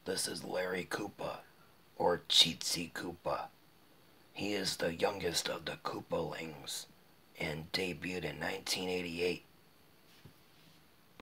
This is Larry Koopa, or Cheatsy Koopa. He is the youngest of the Koopalings and debuted in 1988